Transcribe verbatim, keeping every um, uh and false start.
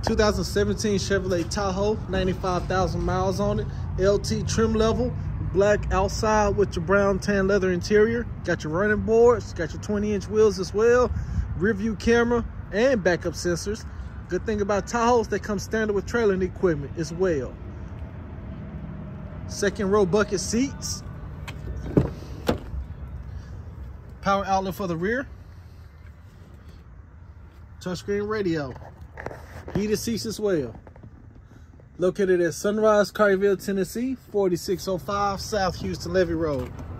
two thousand seventeen Chevrolet Tahoe, ninety-five thousand miles on it. L T trim level, black outside with your brown tan leather interior. Got your running boards, got your twenty inch wheels as well. Rear view camera and backup sensors. Good thing about Tahoes, they come standard with trailing equipment as well. Second row bucket seats. Power outlet for the rear. Touchscreen radio. Heated seats as well. Located at Sunrise, Collierville, Tennessee, forty-six oh five South Houston Levee Road.